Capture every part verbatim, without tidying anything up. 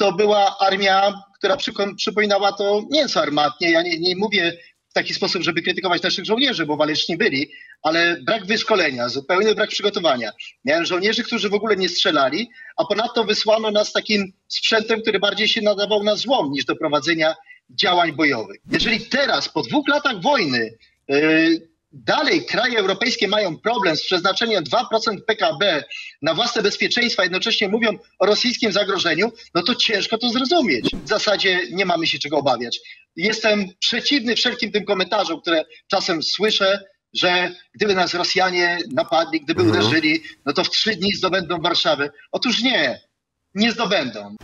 to była armia, która przypominała to mięso armatnie. Ja nie, nie mówię w taki sposób, żeby krytykować naszych żołnierzy, bo waleczni byli, ale brak wyszkolenia, zupełny brak przygotowania. Miałem żołnierzy, którzy w ogóle nie strzelali, a ponadto wysłano nas takim sprzętem, który bardziej się nadawał na złom niż do prowadzenia działań bojowych. Jeżeli teraz, po dwóch latach wojny, yy, dalej kraje europejskie mają problem z przeznaczeniem dwa procent P K B na własne bezpieczeństwo, a jednocześnie mówią o rosyjskim zagrożeniu, no to ciężko to zrozumieć. W zasadzie nie mamy się czego obawiać. Jestem przeciwny wszelkim tym komentarzom, które czasem słyszę, że gdyby nas Rosjanie napadli, gdyby mhm. uderzyli, no to w trzy dni zdobędą Warszawę. Otóż nie, nie zdobędą.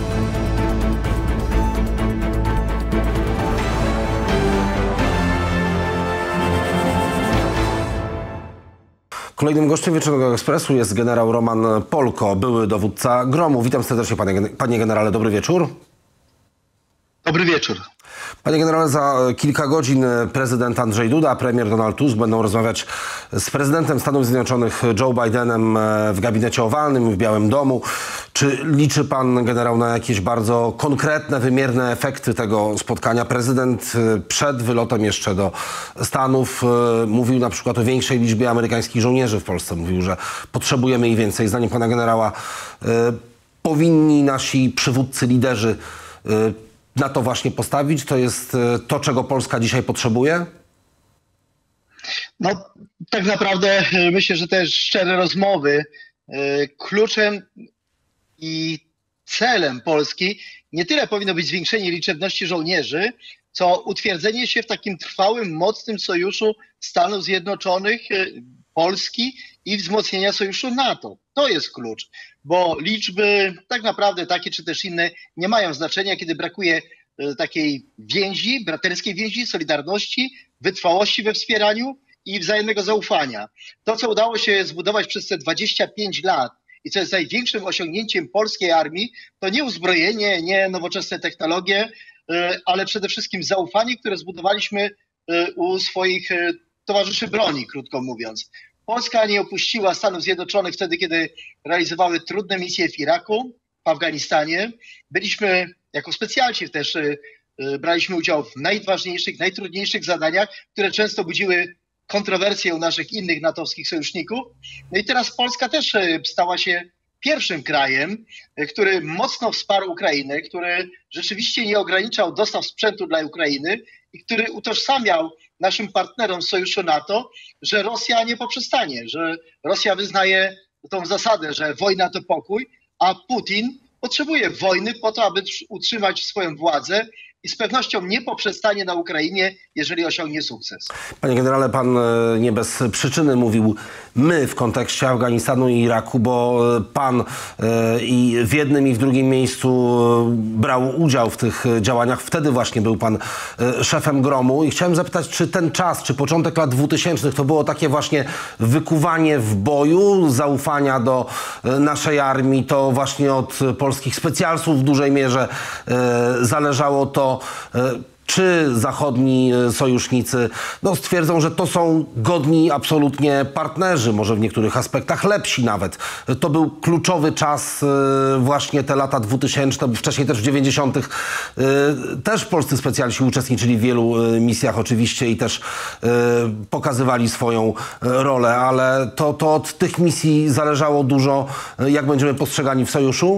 Kolejnym gościem Wieczornego Ekspresu jest generał Roman Polko, były dowódca GROM-u. Witam serdecznie, panie, panie generale, dobry wieczór. Dobry wieczór. Panie generale, za kilka godzin prezydent Andrzej Duda, premier Donald Tusk będą rozmawiać z prezydentem Stanów Zjednoczonych Joe Bidenem w gabinecie owalnym w Białym Domu. Czy liczy pan generał na jakieś bardzo konkretne, wymierne efekty tego spotkania? Prezydent przed wylotem jeszcze do Stanów mówił na przykład o większej liczbie amerykańskich żołnierzy w Polsce. Mówił, że potrzebujemy ich więcej. Zdaniem pana generała powinni nasi przywódcy, liderzy na to właśnie postawić? To jest to, czego Polska dzisiaj potrzebuje? No, tak naprawdę myślę, że te szczere rozmowy kluczem i celem Polski nie tyle powinno być zwiększenie liczebności żołnierzy, co utwierdzenie się w takim trwałym, mocnym sojuszu Stanów Zjednoczonych, Polski i wzmocnienia sojuszu NATO. To jest klucz, bo liczby tak naprawdę takie czy też inne nie mają znaczenia, kiedy brakuje takiej więzi, braterskiej więzi, solidarności, wytrwałości we wspieraniu i wzajemnego zaufania. To, co udało się zbudować przez te dwadzieścia pięć lat i co jest największym osiągnięciem polskiej armii, to nie uzbrojenie, nie nowoczesne technologie, ale przede wszystkim zaufanie, które zbudowaliśmy u swoich towarzyszy broni, krótko mówiąc. Polska nie opuściła Stanów Zjednoczonych wtedy, kiedy realizowały trudne misje w Iraku, w Afganistanie. Byliśmy jako specjalci też, braliśmy udział w najważniejszych, najtrudniejszych zadaniach, które często budziły kontrowersje u naszych innych natowskich sojuszników. No i teraz Polska też stała się pierwszym krajem, który mocno wsparł Ukrainę, który rzeczywiście nie ograniczał dostaw sprzętu dla Ukrainy i który utożsamiał naszym partnerom z sojuszu NATO, że Rosja nie poprzestanie, że Rosja wyznaje tą zasadę, że wojna to pokój, a Putin potrzebuje wojny po to, aby utrzymać swoją władzę i z pewnością nie poprzestanie na Ukrainie, jeżeli osiągnie sukces. Panie generale, pan nie bez przyczyny mówił my w kontekście Afganistanu i Iraku, bo pan i w jednym i w drugim miejscu brał udział w tych działaniach. Wtedy właśnie był pan szefem GROM-u i chciałem zapytać, czy ten czas, czy początek lat dwutysięcznych to było takie właśnie wykuwanie w boju, zaufania do naszej armii, to właśnie od polskich specjalsów w dużej mierze zależało to, czy zachodni sojusznicy no, stwierdzą, że to są godni absolutnie partnerzy, może w niektórych aspektach lepsi nawet. To był kluczowy czas, właśnie te lata dwutysięczne, bo wcześniej też w dziewięćdziesiątych też polscy specjaliści uczestniczyli w wielu misjach oczywiście i też pokazywali swoją rolę, ale to, to od tych misji zależało dużo, jak będziemy postrzegani w sojuszu?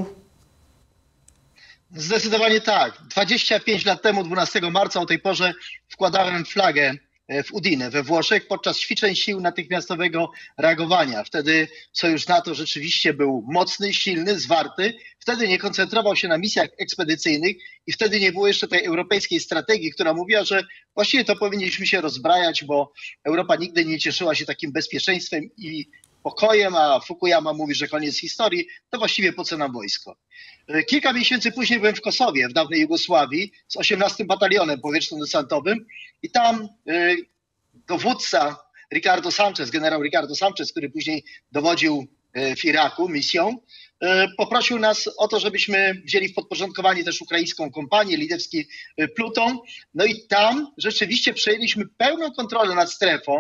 Zdecydowanie tak. dwadzieścia pięć lat temu, dwunastego marca o tej porze wkładałem flagę w Udine we Włoszech podczas ćwiczeń sił natychmiastowego reagowania. Wtedy sojusz NATO rzeczywiście był mocny, silny, zwarty. Wtedy nie koncentrował się na misjach ekspedycyjnych i wtedy nie było jeszcze tej europejskiej strategii, która mówiła, że właściwie to powinniśmy się rozbrajać, bo Europa nigdy nie cieszyła się takim bezpieczeństwem i pokojem, a Fukuyama mówi, że koniec historii, to właściwie po co nam wojsko? Kilka miesięcy później byłem w Kosowie, w dawnej Jugosławii, z osiemnastym Batalionem Powietrzno-Desantowym i tam y, dowódca Ricardo Sanchez, generał Ricardo Sanchez, który później dowodził y, w Iraku misją, y, poprosił nas o to, żebyśmy wzięli w podporządkowanie też ukraińską kompanię, litewski y, pluton. No i tam rzeczywiście przejęliśmy pełną kontrolę nad strefą,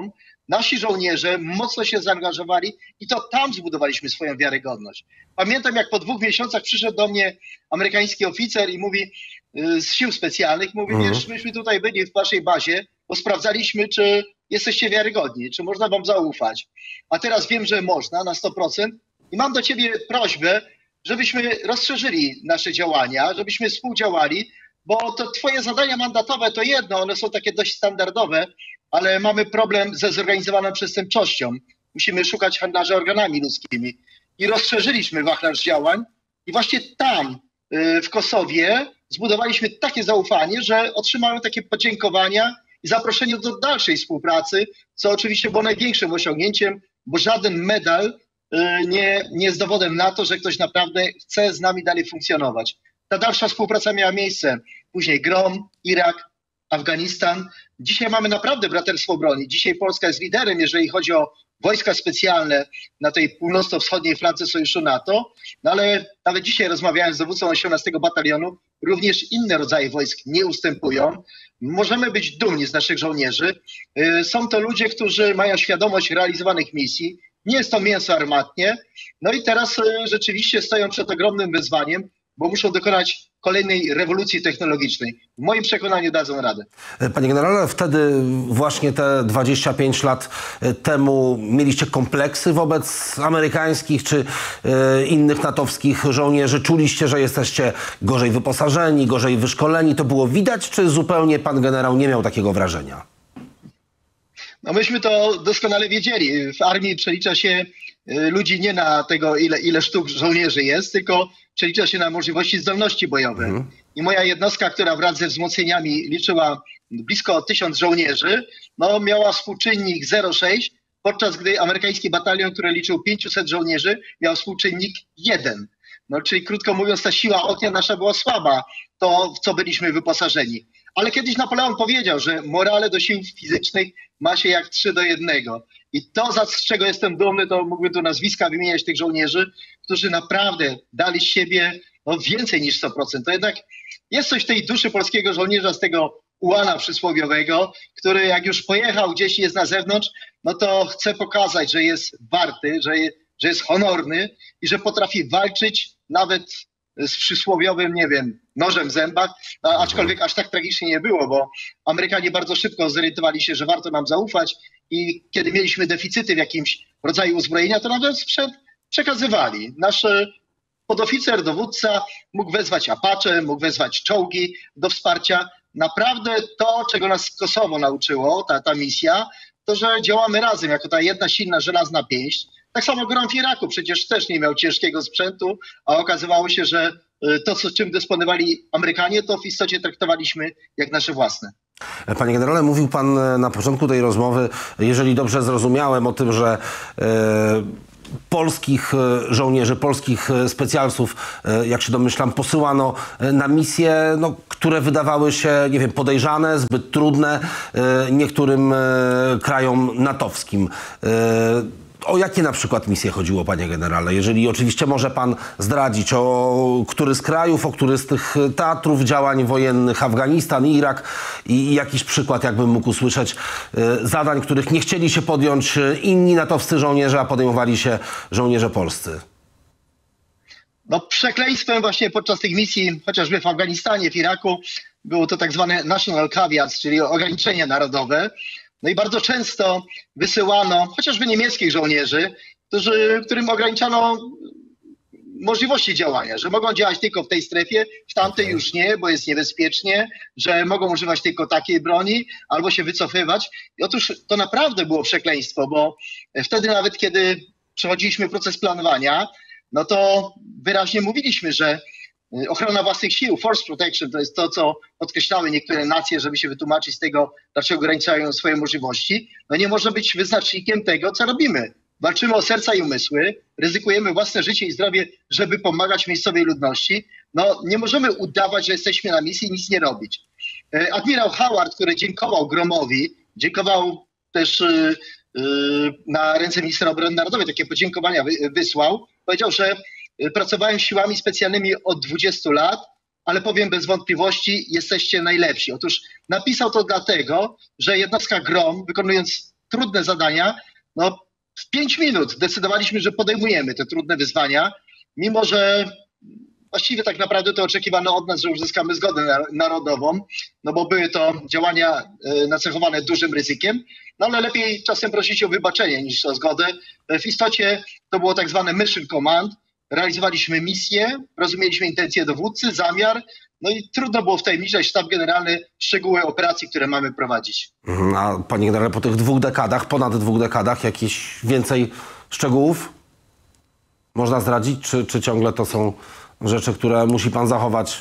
nasi żołnierze mocno się zaangażowali i to tam zbudowaliśmy swoją wiarygodność. Pamiętam, jak po dwóch miesiącach przyszedł do mnie amerykański oficer i mówi y, z sił specjalnych, mówi, Mhm. wiesz, myśmy tutaj byli w waszej bazie, bo sprawdzaliśmy, czy jesteście wiarygodni, czy można wam zaufać. A teraz wiem, że można na sto procent i mam do ciebie prośbę, żebyśmy rozszerzyli nasze działania, żebyśmy współdziałali, bo to twoje zadania mandatowe to jedno, one są takie dość standardowe, ale mamy problem ze zorganizowaną przestępczością. Musimy szukać handlarzy organami ludzkimi. I rozszerzyliśmy wachlarz działań i właśnie tam, y, w Kosowie, zbudowaliśmy takie zaufanie, że otrzymałem takie podziękowania i zaproszenie do dalszej współpracy, co oczywiście było największym osiągnięciem, bo żaden medal y, nie, nie jest dowodem na to, że ktoś naprawdę chce z nami dalej funkcjonować. Ta dalsza współpraca miała miejsce. Później Grom, Irak, Afganistan. Dzisiaj mamy naprawdę braterstwo broni. Dzisiaj Polska jest liderem, jeżeli chodzi o wojska specjalne na tej północno-wschodniej flance Sojuszu NATO, no ale nawet dzisiaj rozmawiałem z dowódcą osiemnastego batalionu, również inne rodzaje wojsk nie ustępują. Możemy być dumni z naszych żołnierzy. Y, Są to ludzie, którzy mają świadomość realizowanych misji. Nie jest to mięso armatnie. No i teraz y, rzeczywiście stoją przed ogromnym wyzwaniem, bo muszą dokonać kolejnej rewolucji technologicznej. W moim przekonaniu dadzą radę. Panie generale, wtedy właśnie te dwadzieścia pięć lat temu mieliście kompleksy wobec amerykańskich czy e, innych natowskich żołnierzy? Czuliście, że jesteście gorzej wyposażeni, gorzej wyszkoleni? To było widać, czy zupełnie pan generał nie miał takiego wrażenia? No myśmy to doskonale wiedzieli. W armii przelicza się y, ludzi nie na tego, ile, ile sztuk żołnierzy jest, tylko przelicza się na możliwości zdolności bojowe. Mhm. I moja jednostka, która wraz ze wzmocnieniami liczyła blisko tysiąc żołnierzy, no miała współczynnik zero przecinek sześć, podczas gdy amerykański batalion, który liczył pięćset żołnierzy, miał współczynnik jeden. No, czyli krótko mówiąc, ta siła ognia nasza była słaba, to w co byliśmy wyposażeni. Ale kiedyś Napoleon powiedział, że morale do sił fizycznych ma się jak trzy do jednego. I to, za z czego jestem dumny, to mógłbym tu nazwiska wymieniać tych żołnierzy, którzy naprawdę dali z siebie no, więcej niż sto procent. To jednak jest coś w tej duszy polskiego żołnierza, z tego ułana przysłowiowego, który jak już pojechał gdzieś i jest na zewnątrz, no to chce pokazać, że jest warty, że, je, że jest honorny i że potrafi walczyć nawet z przysłowiowym, nie wiem, nożem w zębach, a, aczkolwiek aż tak tragicznie nie było, bo Amerykanie bardzo szybko zorientowali się, że warto nam zaufać i kiedy mieliśmy deficyty w jakimś rodzaju uzbrojenia, to nawet sprzed przekazywali. Nasz e, podoficer, dowódca mógł wezwać Apache, mógł wezwać czołgi do wsparcia. Naprawdę to, czego nas Kosowo nauczyło, ta, ta misja, to, że działamy razem jako ta jedna silna, żelazna pięść. Tak samo Grom w Iraku przecież też nie miał ciężkiego sprzętu, a okazywało się, że y, to, co, czym dysponowali Amerykanie, to w istocie traktowaliśmy jak nasze własne. Panie generale, mówił pan na początku tej rozmowy, jeżeli dobrze zrozumiałem, o tym, że e, polskich żołnierzy, polskich specjalców, jak się domyślam, posyłano na misje, no, które wydawały się, nie wiem, podejrzane, zbyt trudne niektórym krajom natowskim. O jakie na przykład misje chodziło, panie generale? Jeżeli oczywiście może pan zdradzić, o który z krajów, o który z tych teatrów działań wojennych, Afganistan, Irak i jakiś przykład, jakbym mógł usłyszeć, zadań, których nie chcieli się podjąć inni natowscy żołnierze, a podejmowali się żołnierze polscy. No przekleństwem właśnie podczas tych misji, chociażby w Afganistanie, w Iraku, było to tak zwane national caveats, czyli ograniczenia narodowe. No i bardzo często wysyłano chociażby niemieckich żołnierzy, którzy, którym ograniczano możliwości działania, że mogą działać tylko w tej strefie, w tamtej okay. już nie, bo jest niebezpiecznie, że mogą używać tylko takiej broni albo się wycofywać. I otóż to naprawdę było przekleństwo, bo wtedy nawet kiedy przechodziliśmy proces planowania, no to wyraźnie mówiliśmy, że ochrona własnych sił, force protection, to jest to, co podkreślały niektóre nacje, żeby się wytłumaczyć z tego, dlaczego ograniczają swoje możliwości. No nie może być wyznacznikiem tego, co robimy. Walczymy o serca i umysły, ryzykujemy własne życie i zdrowie, żeby pomagać miejscowej ludności. No nie możemy udawać, że jesteśmy na misji i nic nie robić. Admirał Howard, który dziękował Gromowi, dziękował też yy, yy, na ręce ministra obrony narodowej, takie podziękowania wy, wysłał, powiedział, że pracowałem siłami specjalnymi od dwudziestu lat, ale powiem bez wątpliwości, jesteście najlepsi. Otóż napisał to dlatego, że jednostka Grom, wykonując trudne zadania, no w pięć minut zdecydowaliśmy, że podejmujemy te trudne wyzwania, mimo że właściwie tak naprawdę to oczekiwano od nas, że uzyskamy zgodę narodową, no bo były to działania nacechowane dużym ryzykiem, no ale lepiej czasem prosić o wybaczenie niż o zgodę. W istocie to było tak zwane mission command, realizowaliśmy misję, rozumieliśmy intencje dowódcy, zamiar, no i trudno było wtajemniczać sztab generalny szczegóły operacji, które mamy prowadzić. A panie generale, po tych dwóch dekadach, ponad dwóch dekadach, jakieś więcej szczegółów można zdradzić, czy, czy ciągle to są rzeczy, które musi pan zachować?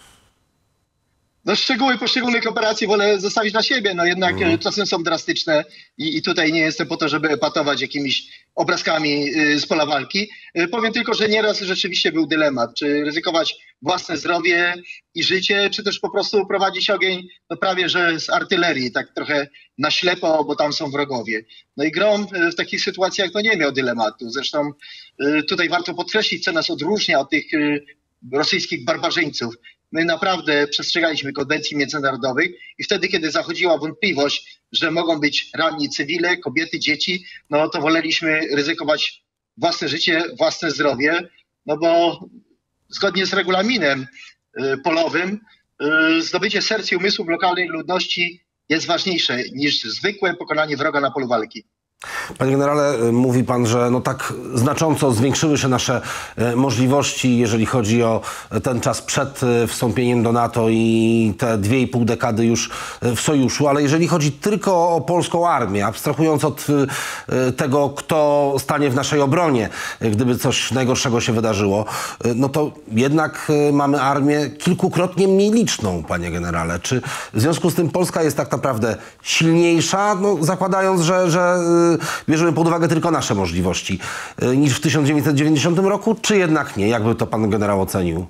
No szczegóły poszczególnych operacji wolę zostawić na siebie, no jednak mm. czasem są drastyczne i, i tutaj nie jestem po to, żeby epatować jakimiś obrazkami y, z pola walki. Y, powiem tylko, że nieraz rzeczywiście był dylemat, czy ryzykować własne zdrowie i życie, czy też po prostu prowadzić ogień no prawie że z artylerii, tak trochę na ślepo, bo tam są wrogowie. No i Grom y, w takich sytuacjach no nie miał dylematu. Zresztą y, tutaj warto podkreślić, co nas odróżnia od tych y, rosyjskich barbarzyńców. My naprawdę przestrzegaliśmy konwencji międzynarodowych i wtedy, kiedy zachodziła wątpliwość, że mogą być ranni cywile, kobiety, dzieci, no to woleliśmy ryzykować własne życie, własne zdrowie, no bo zgodnie z regulaminem y, polowym y, zdobycie serc i umysłów lokalnej ludności jest ważniejsze niż zwykłe pokonanie wroga na polu walki. Panie generale, mówi pan, że no tak znacząco zwiększyły się nasze możliwości, jeżeli chodzi o ten czas przed wstąpieniem do NATO i te dwie i pół dekady już w sojuszu, ale jeżeli chodzi tylko o polską armię, abstrahując od tego, kto stanie w naszej obronie, gdyby coś najgorszego się wydarzyło, no to jednak mamy armię kilkukrotnie mniej liczną, panie generale. Czy w związku z tym Polska jest tak naprawdę silniejsza, no zakładając, że, że bierzemy pod uwagę tylko nasze możliwości, niż w tysiąc dziewięćset dziewięćdziesiątym roku, czy jednak nie? Jakby to pan generał ocenił?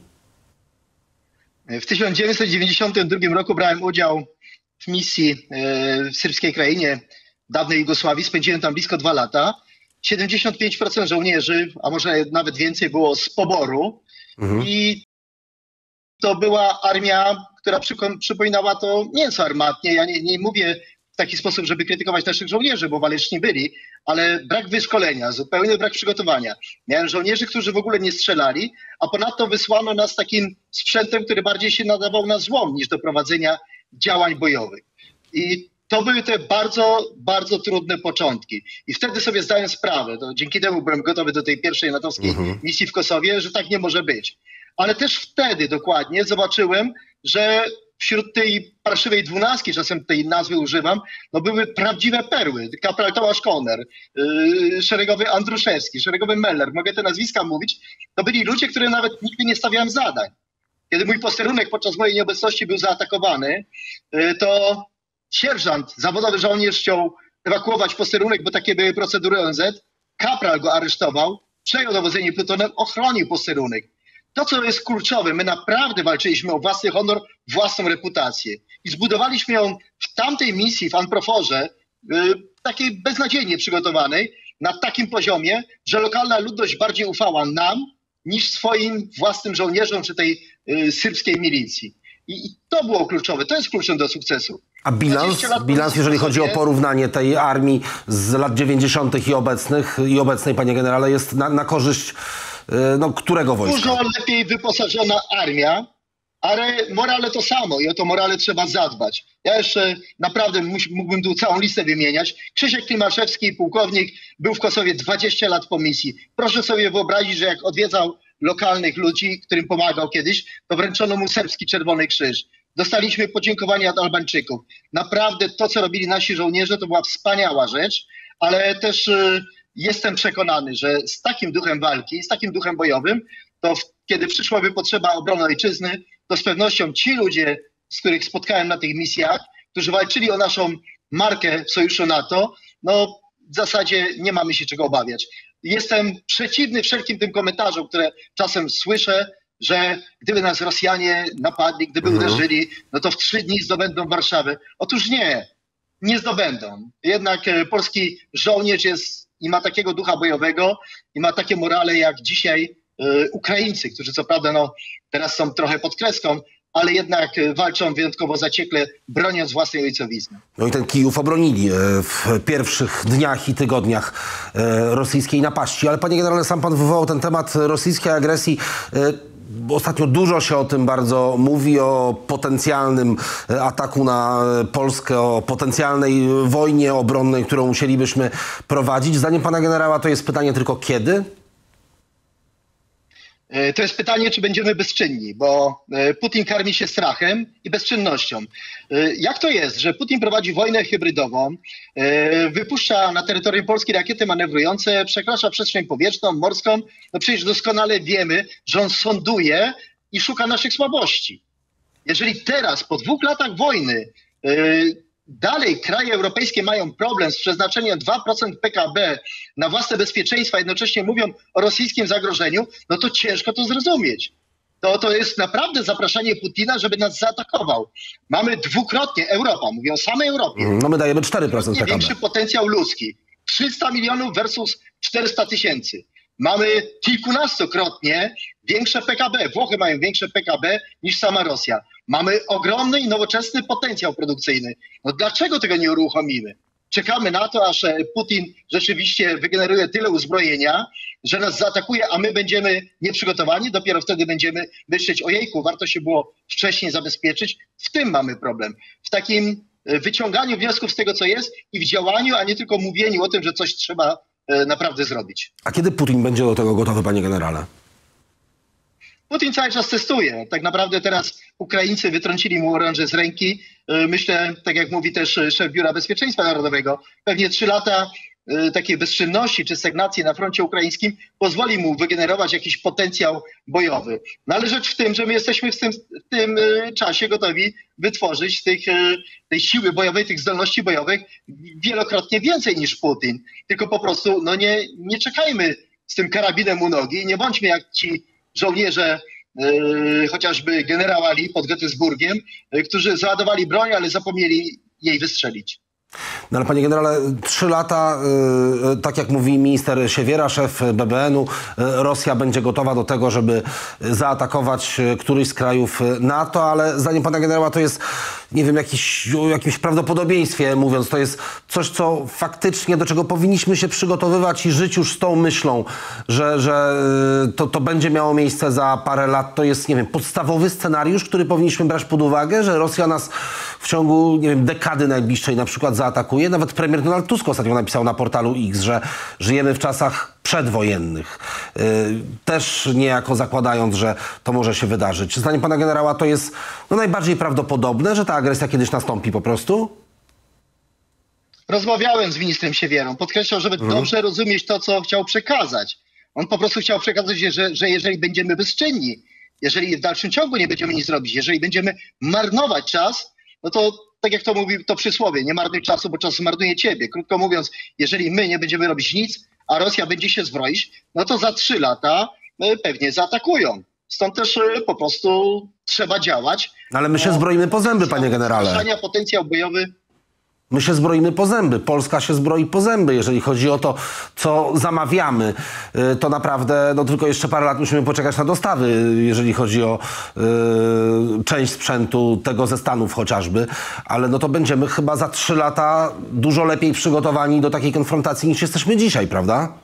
W tysiąc dziewięćset dziewięćdziesiątym drugim roku brałem udział w misji w serbskiej krainie, dawnej Jugosławii. Spędziłem tam blisko dwa lata. siedemdziesiąt pięć procent żołnierzy, a może nawet więcej, było z poboru. Mhm. I to była armia, która przypominała to mięso armatnie. Ja nie, nie mówię w taki sposób, żeby krytykować naszych żołnierzy, bo waleczni byli, ale brak wyszkolenia, zupełny brak przygotowania. Miałem żołnierzy, którzy w ogóle nie strzelali, a ponadto wysłano nas takim sprzętem, który bardziej się nadawał na złom niż do prowadzenia działań bojowych. I to były te bardzo, bardzo trudne początki. I wtedy sobie zdałem sprawę, to dzięki temu byłem gotowy do tej pierwszej natowskiej mhm. misji w Kosowie, że tak nie może być. Ale też wtedy dokładnie zobaczyłem, że wśród tej parszywej dwunastki, czasem tej nazwy używam, no były prawdziwe perły. Kapral Tomasz Koner, yy, szeregowy Andruszewski, szeregowy Meller, mogę te nazwiska mówić. To byli ludzie, którym nawet nigdy nie stawiałem zadań. Kiedy mój posterunek podczas mojej nieobecności był zaatakowany, yy, to sierżant, zawodowy żołnierz chciał ewakuować posterunek, bo takie były procedury O N Z. Kapral go aresztował, przejął dowodzenie plutonem, ochronił posterunek. To, co jest kluczowe, my naprawdę walczyliśmy o własny honor, własną reputację. I zbudowaliśmy ją w tamtej misji w Anproforze, yy, takiej beznadziejnie przygotowanej, na takim poziomie, że lokalna ludność bardziej ufała nam niż swoim własnym żołnierzom czy tej yy, serbskiej milicji. I, I to było kluczowe, to jest kluczem do sukcesu. A bilans, bilans jeżeli chodzi o porównanie tej armii z lat dziewięćdziesiątych i obecnych, i obecnej, panie generale, jest na, na korzyść no, którego wojska? Dużo lepiej wyposażona armia, ale morale to samo i o to morale trzeba zadbać. Ja jeszcze naprawdę mógłbym tu całą listę wymieniać. Krzysiek Klimaszewski, pułkownik, był w Kosowie dwadzieścia lat po misji. Proszę sobie wyobrazić, że jak odwiedzał lokalnych ludzi, którym pomagał kiedyś, to wręczono mu serbski Czerwony Krzyż. Dostaliśmy podziękowania od Albańczyków. Naprawdę to, co robili nasi żołnierze, to była wspaniała rzecz, ale też y, jestem przekonany, że z takim duchem walki, z takim duchem bojowym, to w, kiedy przyszłaby potrzeba obrony ojczyzny, to z pewnością ci ludzie, z których spotkałem na tych misjach, którzy walczyli o naszą markę w Sojuszu NATO, no w zasadzie nie mamy się czego obawiać. Jestem przeciwny wszelkim tym komentarzom, które czasem słyszę, że gdyby nas Rosjanie napadli, gdyby mhm. uderzyli, no to w trzy dni zdobędą Warszawę. Otóż nie, nie zdobędą. Jednak e, polski żołnierz jest i ma takiego ducha bojowego i ma takie morale jak dzisiaj e, Ukraińcy, którzy co prawda no, teraz są trochę pod kreską, ale jednak walczą wyjątkowo zaciekle, broniąc własnej ojcowizny. No i ten Kijów obronili e, w pierwszych dniach i tygodniach e, rosyjskiej napaści. Ale panie generale, sam pan wywołał ten temat rosyjskiej agresji. E, Ostatnio dużo się o tym bardzo mówi, o potencjalnym ataku na Polskę, o potencjalnej wojnie obronnej, którą musielibyśmy prowadzić. Zdaniem pana generała to jest pytanie tylko kiedy? To jest pytanie, czy będziemy bezczynni, bo Putin karmi się strachem i bezczynnością. Jak to jest, że Putin prowadzi wojnę hybrydową, wypuszcza na terytorium Polski rakiety manewrujące, przekracza przestrzeń powietrzną, morską? No przecież doskonale wiemy, że on sonduje i szuka naszych słabości. Jeżeli teraz, po dwóch latach wojny, dalej kraje europejskie mają problem z przeznaczeniem dwa procent P K B na własne bezpieczeństwo, a jednocześnie mówią o rosyjskim zagrożeniu, no to ciężko to zrozumieć. To, to jest naprawdę zapraszanie Putina, żeby nas zaatakował. Mamy dwukrotnie, Europa, mówię o samej Europie, No my dajemy cztery procent P K B. większy potencjał ludzki. trzysta milionów versus czterysta tysięcy. Mamy kilkunastokrotnie większe P K B. Włochy mają większe P K B niż sama Rosja. Mamy ogromny i nowoczesny potencjał produkcyjny. No dlaczego tego nie uruchomimy? Czekamy na to, aż Putin rzeczywiście wygeneruje tyle uzbrojenia, że nas zaatakuje, a my będziemy nieprzygotowani. Dopiero wtedy będziemy myśleć, ojejku, warto się było wcześniej zabezpieczyć. W tym mamy problem. W takim wyciąganiu wniosków z tego, co jest i w działaniu, a nie tylko mówieniu o tym, że coś trzeba naprawdę zrobić. A kiedy Putin będzie do tego gotowy, panie generale? Putin cały czas testuje. Tak naprawdę teraz Ukraińcy wytrącili mu oręże z ręki. Myślę, tak jak mówi też szef Biura Bezpieczeństwa Narodowego, pewnie trzy lata takiej bezczynności czy stagnacji na froncie ukraińskim pozwoli mu wygenerować jakiś potencjał bojowy. No ale rzecz w tym, że my jesteśmy w tym, w tym czasie gotowi wytworzyć tych, tej siły bojowej, tych zdolności bojowych wielokrotnie więcej niż Putin. Tylko po prostu no nie, nie czekajmy z tym karabinem u nogi, nie bądźmy jak ci żołnierze, yy, chociażby generała Lee pod Gettysburgiem, yy, którzy załadowali broń, ale zapomnieli jej wystrzelić. No ale panie generale, trzy lata, yy, tak jak mówi minister Siewiera, szef B B N u, yy, Rosja będzie gotowa do tego, żeby zaatakować któryś z krajów NATO, ale zdaniem pana generała to jest, nie wiem, jakiś, o jakimś prawdopodobieństwie mówiąc, to jest coś, co faktycznie, do czego powinniśmy się przygotowywać i żyć już z tą myślą, że, że yy, to, to będzie miało miejsce za parę lat. To jest, nie wiem, podstawowy scenariusz, który powinniśmy brać pod uwagę, że Rosja nas w ciągu, nie wiem, dekady najbliższej na przykład zaatakuje. Nawet premier Donald Tusk ostatnio napisał na portalu X, że żyjemy w czasach przedwojennych. Yy, też niejako zakładając, że to może się wydarzyć. Zdaniem pana generała to jest no, najbardziej prawdopodobne, że ta agresja kiedyś nastąpi po prostu? Rozmawiałem z ministrem Siewierą. Podkreślał, żeby mhm. dobrze rozumieć to, co chciał przekazać. On po prostu chciał przekazać, że, że jeżeli będziemy bezczynni, jeżeli w dalszym ciągu nie będziemy nic robić, jeżeli będziemy marnować czas, no to tak jak to mówi to przysłowie, nie marnuj czasu, bo czas zmarnuje ciebie. Krótko mówiąc, jeżeli my nie będziemy robić nic, a Rosja będzie się zbroić, no to za trzy lata pewnie zaatakują. Stąd też po prostu trzeba działać. Ale my się zbroimy po zęby, panie generale. Potencjał bojowy. My się zbroimy po zęby. Polska się zbroi po zęby. Jeżeli chodzi o to, co zamawiamy, to naprawdę no, tylko jeszcze parę lat musimy poczekać na dostawy, jeżeli chodzi o y, część sprzętu tego ze Stanów chociażby. Ale no to będziemy chyba za trzy lata dużo lepiej przygotowani do takiej konfrontacji niż jesteśmy dzisiaj, prawda?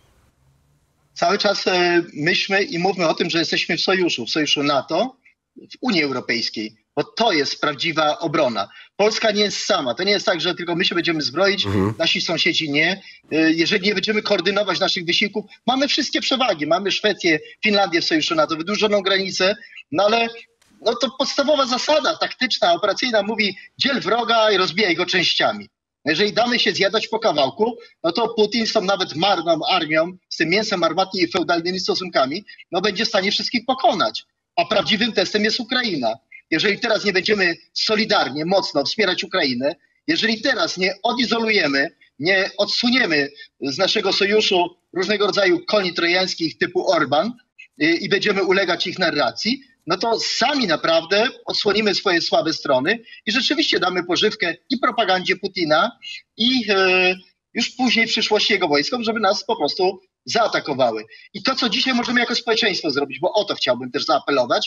Cały czas y, myślmy i mówmy o tym, że jesteśmy w sojuszu, w sojuszu NATO, w Unii Europejskiej. Bo to jest prawdziwa obrona. Polska nie jest sama. To nie jest tak, że tylko my się będziemy zbroić, mhm. nasi sąsiedzi nie. Jeżeli nie będziemy koordynować naszych wysiłków, mamy wszystkie przewagi. Mamy Szwecję, Finlandię w sojuszu NATO, wydłużoną granicę, no ale no to podstawowa zasada taktyczna, operacyjna mówi dziel wroga i rozbijaj go częściami. Jeżeli damy się zjadać po kawałku, no to Putin z tą nawet marną armią, z tym mięsem armatnim i feudalnymi stosunkami, no będzie w stanie wszystkich pokonać. A prawdziwym testem jest Ukraina. Jeżeli teraz nie będziemy solidarnie, mocno wspierać Ukrainę, jeżeli teraz nie odizolujemy, nie odsuniemy z naszego sojuszu różnego rodzaju koni trojańskich typu Orban i, i będziemy ulegać ich narracji, no to sami naprawdę odsłonimy swoje słabe strony i rzeczywiście damy pożywkę i propagandzie Putina i e, już później w przyszłości jego wojskom, żeby nas po prostu zaatakowały. I to, co dzisiaj możemy jako społeczeństwo zrobić, bo o to chciałbym też zaapelować,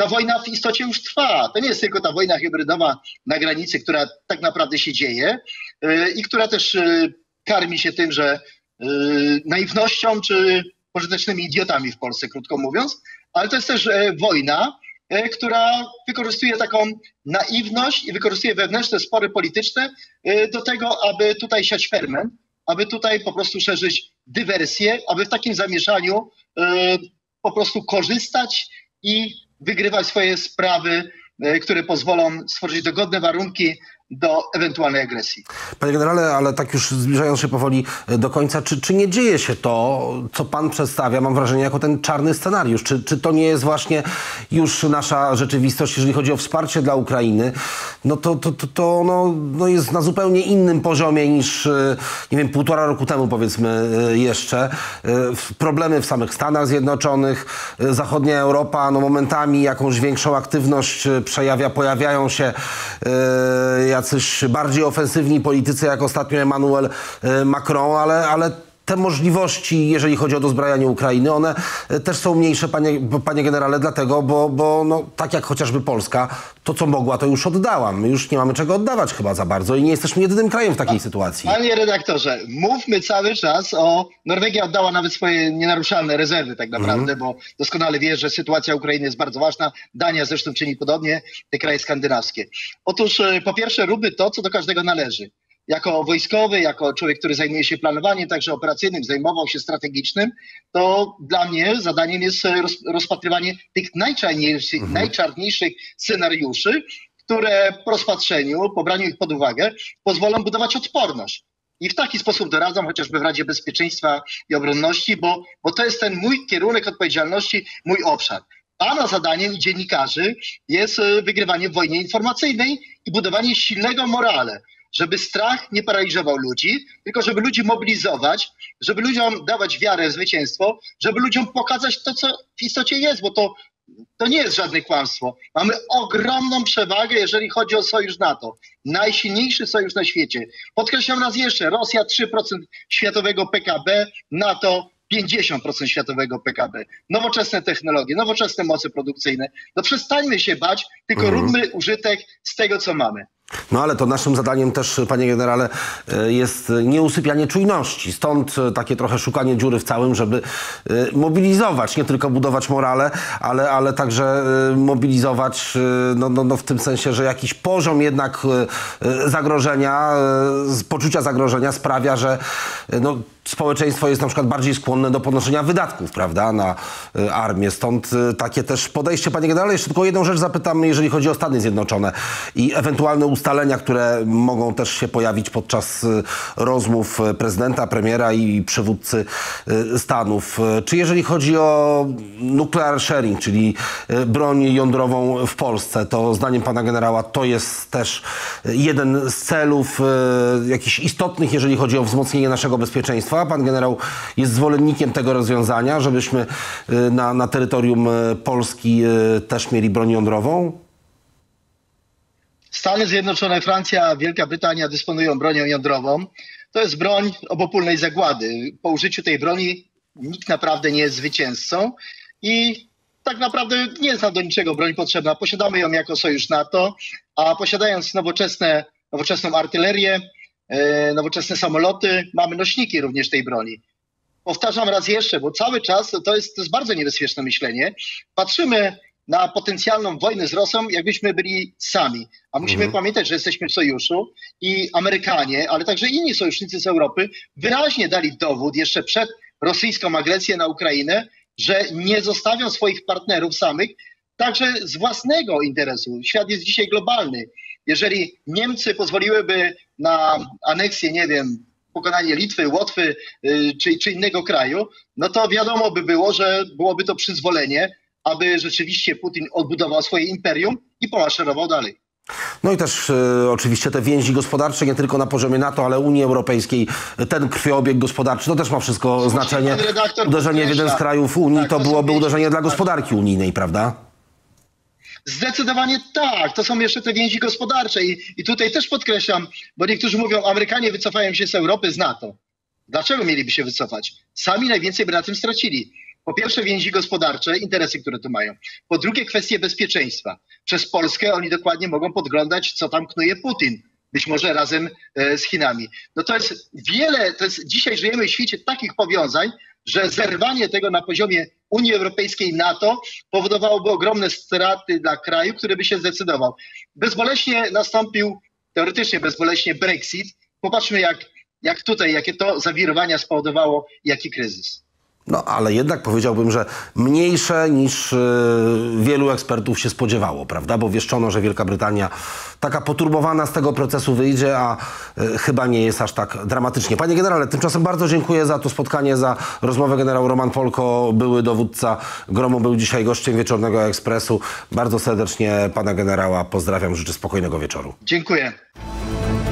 ta wojna w istocie już trwa. To nie jest tylko ta wojna hybrydowa na granicy, która tak naprawdę się dzieje yy, i która też yy, karmi się tym, że yy, naiwnością czy pożytecznymi idiotami w Polsce, krótko mówiąc, ale to jest też yy, wojna, yy, która wykorzystuje taką naiwność i wykorzystuje wewnętrzne spory polityczne yy, do tego, aby tutaj siać ferment, aby tutaj po prostu szerzyć dywersję, aby w takim zamieszaniu yy, po prostu korzystać i wygrywać swoje sprawy, które pozwolą stworzyć dogodne warunki do ewentualnej agresji. Panie generale, ale tak już zbliżając się powoli do końca, czy, czy nie dzieje się to, co pan przedstawia, mam wrażenie, jako ten czarny scenariusz? Czy, czy to nie jest właśnie już nasza rzeczywistość, jeżeli chodzi o wsparcie dla Ukrainy? No to, to, to, to no, no jest na zupełnie innym poziomie niż, nie wiem, półtora roku temu, powiedzmy, jeszcze. Problemy w samych Stanach Zjednoczonych, zachodnia Europa, no momentami jakąś większą aktywność przejawia, pojawiają się jacyś bardziej ofensywni politycy, jak ostatnio Emmanuel Macron, ale, ale te możliwości, jeżeli chodzi o dozbrajanie Ukrainy, one też są mniejsze, panie, panie generale, dlatego, bo, bo no, tak jak chociażby Polska, to co mogła, to już oddała. My już nie mamy czego oddawać chyba za bardzo i nie jesteśmy jedynym krajem w takiej sytuacji. Panie redaktorze, mówmy cały czas o... Norwegia oddała nawet swoje nienaruszalne rezerwy tak naprawdę, mm. bo doskonale wie, że sytuacja Ukrainy jest bardzo ważna. Dania zresztą czyni podobnie, te kraje skandynawskie. Otóż po pierwsze róbmy to, co do każdego należy. Jako wojskowy, jako człowiek, który zajmuje się planowaniem, także operacyjnym, zajmował się strategicznym, to dla mnie zadaniem jest roz, rozpatrywanie tych najczarniejszych, mhm. najczarniejszych scenariuszy, które po rozpatrzeniu, po braniu ich pod uwagę, pozwolą budować odporność. I w taki sposób doradzam chociażby w Radzie Bezpieczeństwa i Obronności, bo, bo to jest ten mój kierunek odpowiedzialności, mój obszar. Pana zadaniem i dziennikarzy jest wygrywanie w wojnie informacyjnej i budowanie silnego morale, żeby strach nie paraliżował ludzi, tylko żeby ludzi mobilizować, żeby ludziom dawać wiarę w zwycięstwo, żeby ludziom pokazać to, co w istocie jest, bo to, to nie jest żadne kłamstwo. Mamy ogromną przewagę, jeżeli chodzi o sojusz NATO. Najsilniejszy sojusz na świecie. Podkreślam raz jeszcze, Rosja trzy procent światowego P K B, NATO pięćdziesiąt procent światowego P K B. Nowoczesne technologie, nowoczesne moce produkcyjne. No przestańmy się bać, tylko mhm. róbmy użytek z tego, co mamy. No ale to naszym zadaniem też, panie generale, jest nieusypianie czujności. Stąd takie trochę szukanie dziury w całym, żeby mobilizować, nie tylko budować morale, ale, ale także mobilizować no, no, no w tym sensie, że jakiś poziom jednak zagrożenia, poczucia zagrożenia sprawia, że no, społeczeństwo jest na przykład bardziej skłonne do ponoszenia wydatków, prawda, na armię. Stąd takie też podejście. Panie generale, jeszcze tylko jedną rzecz zapytam, jeżeli chodzi o Stany Zjednoczone i ewentualne ustalenia, które mogą też się pojawić podczas rozmów prezydenta, premiera i przywódcy Stanów. Czy jeżeli chodzi o nuclear sharing, czyli broń jądrową w Polsce, to zdaniem pana generała to jest też jeden z celów jakichś istotnych, jeżeli chodzi o wzmocnienie naszego bezpieczeństwa. Pan generał jest zwolennikiem tego rozwiązania, żebyśmy na, na terytorium Polski też mieli broń jądrową? Stany Zjednoczone, Francja, Wielka Brytania dysponują bronią jądrową. To jest broń obopólnej zagłady. Po użyciu tej broni nikt naprawdę nie jest zwycięzcą i tak naprawdę nie jest nam do niczego broń potrzebna. Posiadamy ją jako sojusz NATO, a posiadając nowoczesne, nowoczesną artylerię, e, nowoczesne samoloty, mamy nośniki również tej broni. Powtarzam raz jeszcze, bo cały czas to jest, to jest bardzo niebezpieczne myślenie. Patrzymy na potencjalną wojnę z Rosją, jakbyśmy byli sami. A musimy mhm. pamiętać, że jesteśmy w sojuszu i Amerykanie, ale także inni sojusznicy z Europy wyraźnie dali dowód jeszcze przed rosyjską agresją na Ukrainę, że nie zostawią swoich partnerów samych, także z własnego interesu. Świat jest dzisiaj globalny. Jeżeli Niemcy pozwoliłyby na aneksję, nie wiem, pokonanie Litwy, Łotwy yy, czy, czy innego kraju, no to wiadomo by było, że byłoby to przyzwolenie, aby rzeczywiście Putin odbudował swoje imperium i pomaszerował dalej. No i też e, oczywiście te więzi gospodarcze, nie tylko na poziomie NATO, ale Unii Europejskiej, ten krwiobieg gospodarczy, to też ma wszystko Słusznie, znaczenie. Uderzenie w jeden z krajów Unii tak, to, to byłoby uderzenie dla gospodarki unijnej, prawda? Zdecydowanie tak. To są jeszcze te więzi gospodarcze i, i tutaj też podkreślam, bo niektórzy mówią, Amerykanie wycofają się z Europy, z NATO. Dlaczego mieliby się wycofać? Sami najwięcej by na tym stracili. Po pierwsze więzi gospodarcze, interesy, które tu mają. Po drugie kwestie bezpieczeństwa. Przez Polskę oni dokładnie mogą podglądać, co tam knuje Putin. Być może razem e, z Chinami. No to jest wiele, to jest, dzisiaj żyjemy w świecie takich powiązań, że zerwanie tego na poziomie Unii Europejskiej, NATO powodowałoby ogromne straty dla kraju, który by się zdecydował. Bezboleśnie nastąpił, teoretycznie bezboleśnie Brexit. Popatrzmy jak, jak tutaj, jakie to zawirowania spowodowało, jaki kryzys. No, ale jednak powiedziałbym, że mniejsze niż y, wielu ekspertów się spodziewało, prawda? Bo wieszczono, że Wielka Brytania taka poturbowana z tego procesu wyjdzie, a y, chyba nie jest aż tak dramatycznie. Panie generale, tymczasem bardzo dziękuję za to spotkanie, za rozmowę. Generał Roman Polko, były dowódca Gromu, był dzisiaj gościem Wieczornego Ekspresu. Bardzo serdecznie pana generała pozdrawiam, życzę spokojnego wieczoru. Dziękuję.